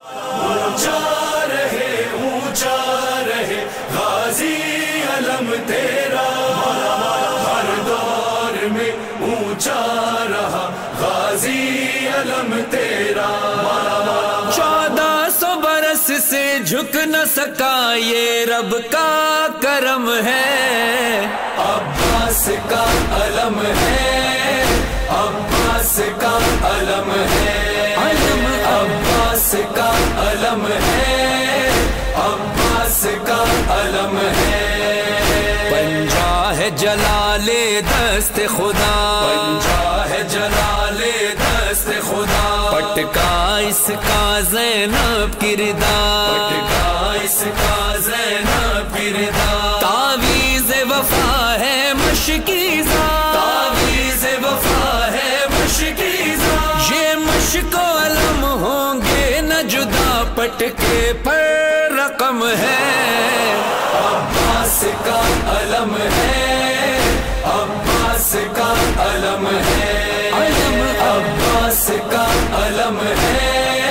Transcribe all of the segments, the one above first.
اونچا رہے غازی علم تیرا، ہر دور میں اونچا رہا غازی علم تیرا۔ 1400 برس سے جھک نہ سکا یہ رب کا کرم ہے، عباس کا علم ہے، عباس کا علم ہے، عباس کا علم ہے، عباس کا علم ہے۔ پنجا ہے جلال دست خدا، پنجا ہے جلال دست خدا، پٹکا اس کا زینب کردار، پٹکا اس کا زینب کردار۔ تعویذ وفا ہے مشکیزہ، تعویذ وفا ہے مشکیزہ، یہ مشک و علم ہوں گے نہ جدا، پٹکے پر رقم ہے۔ عباس کا علم ہے، عباس کا علم ہے، عباس کا علم ہے،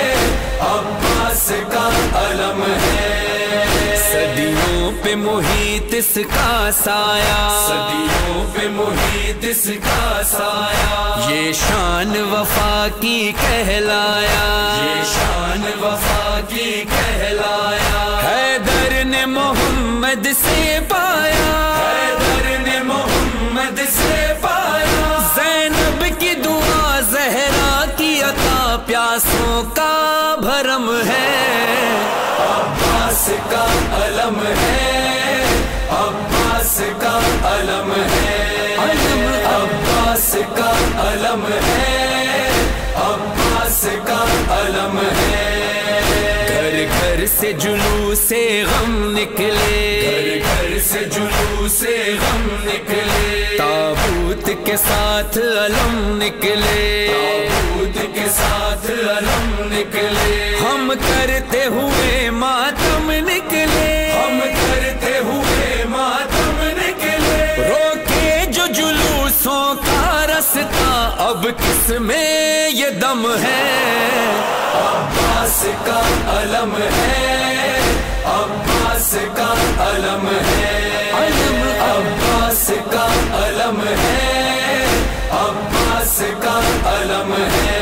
عباس کا علم ہے۔ صدیوں پہ محیط اس کا سایہ، صدیوں پہ محیط اس کا سایہ، یہ شان وفا کی کہلایا، یہ شان وفا کی کہلایا۔ حیدر نے محمد سے پایا، حیدر نے محمد سے پایا، زینب کی دعا زہرا کی عطا، پیاسوں کا بھرم ہے۔ عباس کا علم ہے، عباس کا علم ہے، عباس کا علم ہے، عباس کا علم ہے۔ گھر گھر سے جلوس غم نکلے، گھر گھر سے جلوس غم نکلے، تابوت کے ساتھ علم نکلے، تابوت کے ساتھ علم نکلے، ہم کرتے ہوئے ماتم نکلے، ہم کرتے ہوئے ماتم نکلے۔ روکے جو جلوسوں کا رستہ، اب کس میں یہ دم ہے؟ عباس کا علم ہے، عباس کا علم ہے، عباس کا علم ہے، عباس کا علم ہے۔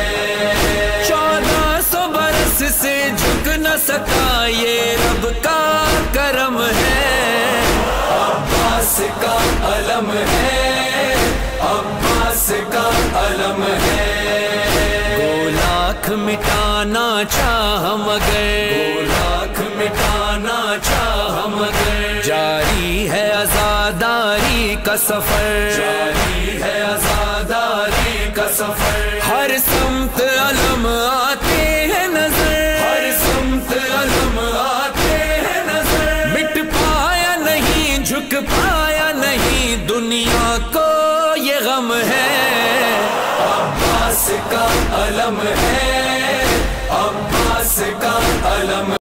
1400 برس سے جھک نہ سکا یہ رب کا کرم ہے، عباس کا علم ہے، عباس کا علم ہے۔ لاکھ مٹانا چاہ مگر، لاکھ مٹانا چاہ مگر، جاری ہے عزاداری کا سفر، جاری ہے عزاداری کا سفر۔ ہر سمت علم آتے ہیں نظر، ہر سمت علم آتے ہیں نظر، مٹ پایا نہیں جھک پایا نہیں، دنیا کو یہ غم ہے۔ عباس کا علم ہے، عباس کا علم